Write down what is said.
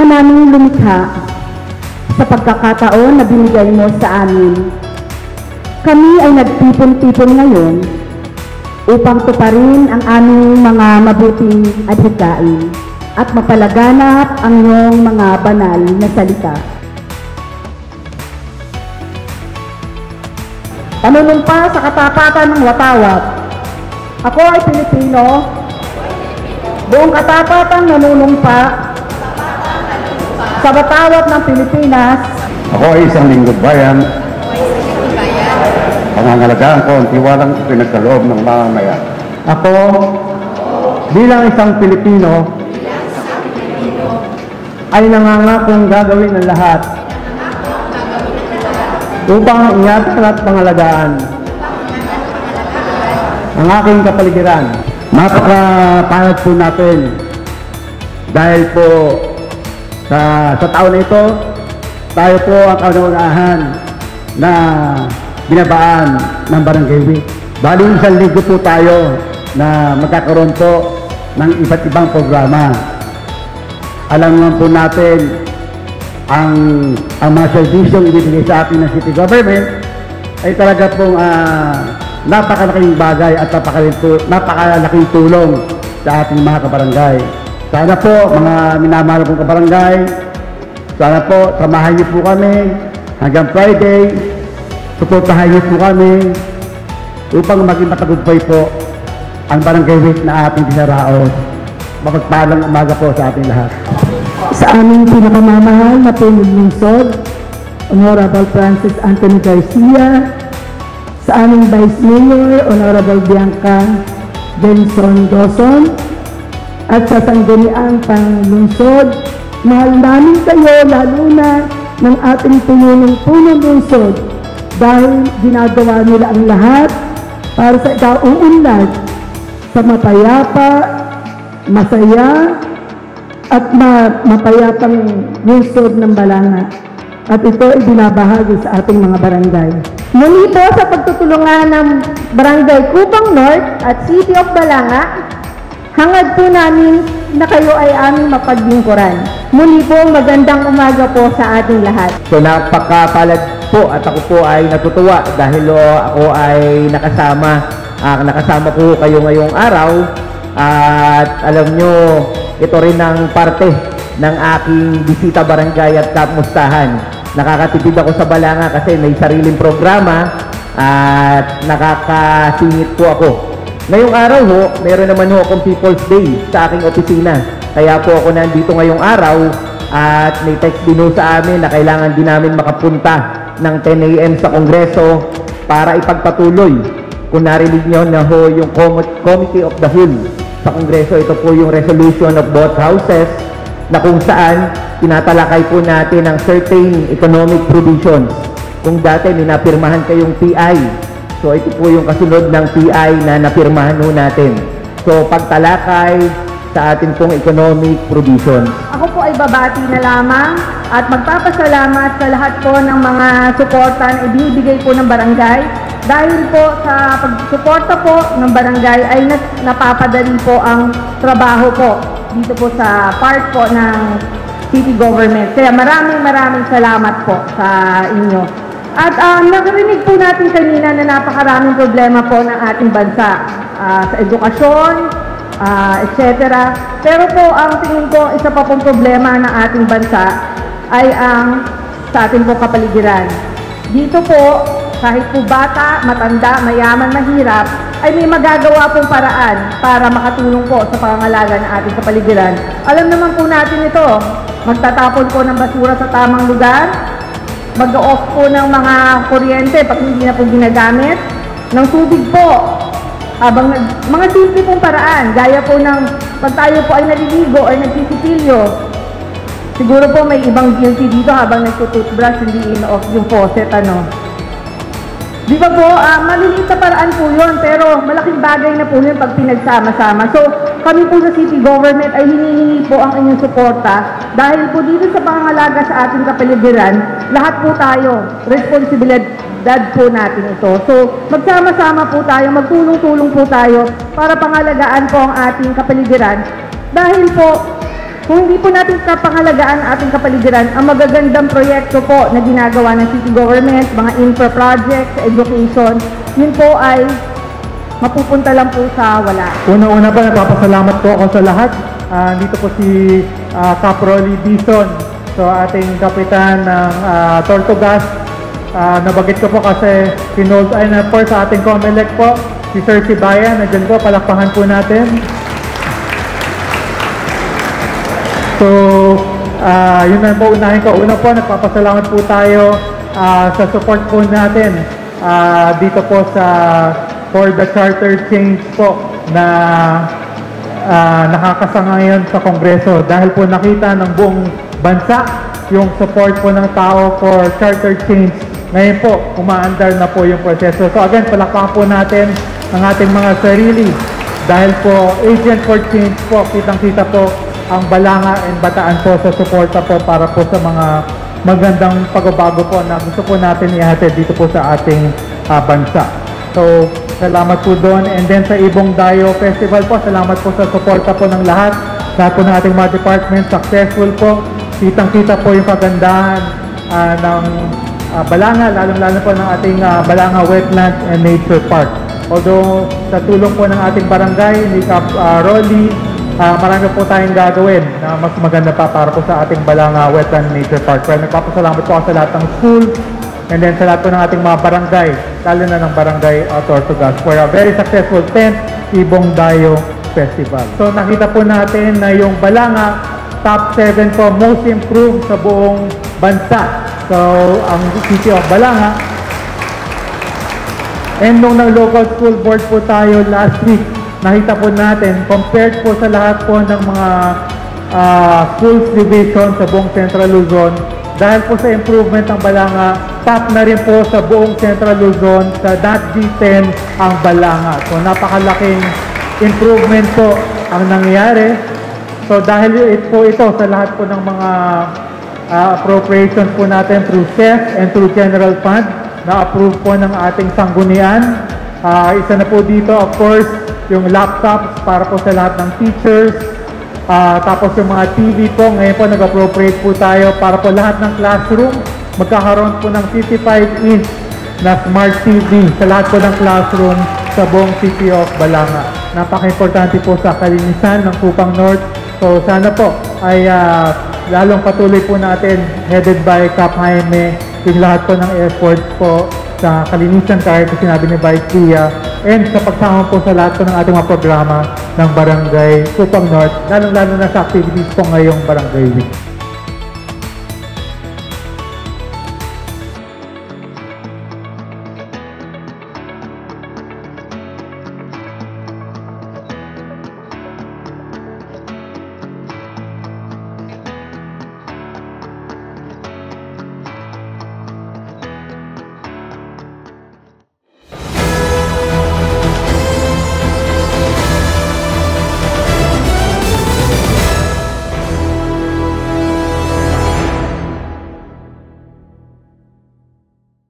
ka naming lumikha sa pagkakataon na binigay mo sa amin. Kami ay nagtipon-tipon ngayon upang tuparin ang aming mga mabuting adhikain at mapalaganap ang iyong mga banal na salita. Panunumpa sa katapatan ng watawat. Ako ay Pilipino. Buong katapatan nanunumpa sa watawat ng Pilipinas. Ako ay isang lingkod bayan. Pangangalagaan ko ang tiwalang pinagkaloob ng mamamayan. Ako, bilang isang Pilipino, ay nangangakong gagawin ang lahat upang ingatan at pangalagaan ang aking kapaligiran. Napakapalad po natin dahil po sa taon na ito, tayo po ang kauna-unahan na binabaan ng Barangay Week. Bali isang linggo po tayo na magkakaroon po ng iba't ibang programa. Alam naman po natin ang mga servisyong ibibigay sa atin ng city government ay talaga pong napakalaking bagay at napakalaking tulong sa ating mga kabarangay. Sana po mga minamahal kong kabarangay, sana po samahan niyo po kami hanggang Friday. Suportahan niyo po kami upang maging matagumpay po ang Barangay Week na ating dinaraos. Mapagpalang umaga po sa ating lahat. Sa aming pinakamamahal na pinulungsod, Honorable Francis Anthony Garcia, sa aming Vice Mayor, Honorable Bianca Benson Doson, at sa sangguniang panglungsod, mahal namin kayo lalo na ng ating punong lungsod dahil ginagawa nila ang lahat para sa ikauunlad sa mapayapa, masaya, at mapayapang lungsod ng Balanga. At ito ay binabahagi sa ating mga barangay. Muli po sa pagtutulungan ng Barangay Cubang North at City of Balanga, hangad po namin na kayo ay aming mapaglingkuran. Muli po, magandang umaga po sa ating lahat. So napakapalad po at ako po ay natutuwa dahil ako ay nakasama po kayo ngayong araw at alam nyo, ito rin ang parte ng aking bisita barangay at kamustahan. Nakakatipid ako sa Balanga kasi may sariling programa at nakakasingit po ako. Ngayong araw ho, meron naman ho akong People's Day sa aking opisina. Kaya po ako nandito ngayong araw at may text din ho sa amin na kailangan din namin makapunta ng 10 AM sa Kongreso para ipagpatuloy. Kung narinig nyo na ho yung Committee of the Whole sa Kongreso, ito po yung resolution of both houses na kung saan tinatalakay po natin ang certain economic provisions. Kung dati may napirmahan kayong PI, so ito po yung kasunod ng PI na napirmahan ho natin. So pagtalakay sa ating pong economic provisions. Ako po ay babati na lamang at magpapasalamat sa lahat po ng mga suporta na ibinibigay po ng barangay. Dahil po sa pagsuporta po ng barangay ay napapadali po ang trabaho po dito po sa part po ng city government. Kaya maraming salamat po sa inyo. At nakarinig po natin kanina na napakaraming problema po ng ating bansa sa edukasyon, etc. Pero po ang tingin ko isa pa pong problema ng ating bansa ay ang sa ating po kapaligiran. Dito po, kahit po bata, matanda, mayaman, mahirap, ay may magagawa pong paraan para makatulong po sa pangangalaga ng ating kapaligiran. Alam naman po natin ito, magtatapon po ng basura sa tamang lugar, mag-off po ng mga kuryente pag hindi na po ginagamit, ng tubig po, habang mga simple pong paraan, gaya po ng pag tayo po ay naliligo or nagsisipilyo, siguro po may ibang guilty dito habang nagtutoothbrush, hindi in-off yung faucet, Di ba po, maliliit na paraan po yun, pero malaking bagay na po yun pag pinagsama-sama. So, kami po sa city government ay hinihingi po ang inyong suporta dahil po dito sa pangangalaga sa ating kapaligiran, lahat po tayo, responsibilidad po natin ito. So, magsama-sama po tayo, magtulong-tulong po tayo para pangalagaan po ang ating kapaligiran dahil po Kung hindi po natin kapangalagaan ang ating kapaligiran, ang magagandang proyekto po na ginagawa ng city government, mga infra projects, education, yun po ay mapupunta lang po sa wala. Una-una pa, nagpapasalamat po ako sa lahat. Dito po si Cap Rolly Dizon, so ating kapitan ng Tortugas. Nabagit ko po kasi pinold ay na po sa ating COMELEC po, si Sir Sibayan, nandiyan po, palakpakan po natin. So, yun na po unahin ko. Una po, nagpapasalamat po tayo sa support po natin dito po for the charter change po na nakakasanga ngayon sa Kongreso dahil po nakita ng buong bansa yung support po ng tao for charter change. Ngayon po, umaandar na po yung proseso. So again, palakpakan po natin ang ating mga sarili dahil po agent for change po, kitang-kita po ang Balanga and Bataan po sa suporta po para po sa mga magandang pagbabago po na gusto po natin ihatid dito po sa ating bansa. So, salamat po doon. And then sa Ibong Dayo Festival po, salamat po sa suporta po ng lahat po ng ating mga department. Successful po. Kitang-kita po yung kagandahan ng Balanga, lalong-lalo po ng ating Balanga Wetlands and Nature Park. Although, sa tulong po ng ating barangay, ni Cap Rolly, marami po tayong gagawin na mas maganda pa para po sa ating Balanga Wetland Nature Park. Kaya nagpapasalamat po ako sa lahat ng school and then sa lahat po ng ating mga barangay, lalo na ng barangay Tortugas for a very successful 10th Ibong Dayo Festival. So nakita po natin na yung Balanga, top 7 po, most improved sa buong bansa. So ang City of Balanga. And nung nag-local school board po tayo last week, nakita po natin, compared po sa lahat po ng mga schools division sa buong Central Luzon, dahil po sa improvement ng Balanga, top na rin po sa buong Central Luzon, sa .G10 ang Balanga. So napakalaking improvement po ang nangyari. So dahil ito sa lahat po ng mga appropriations po natin through CEF and through General Fund, na-approve po ng ating sanggunian. Isa na po dito, of course, yung laptops para po sa lahat ng teachers. Tapos yung mga TV po, ngayon po nag-appropriate po tayo para po lahat ng classroom. Magkakaroon po ng 55-inch na smart TV sa lahat po ng classroom sa buong City of Balanga. Napaka-importante po sa kalinisan ng Kupang North. So sana po ay lalong patuloy po natin, headed by Cap Jaime, yung lahat po ng efforts po sa kalinisan kahit sinabi ni Vice Pia, and sa pagsama po sa lahat po ng ating mga programa ng Barangay Kupang North, lalong-lalo na sa activities po ngayong Barangay Week.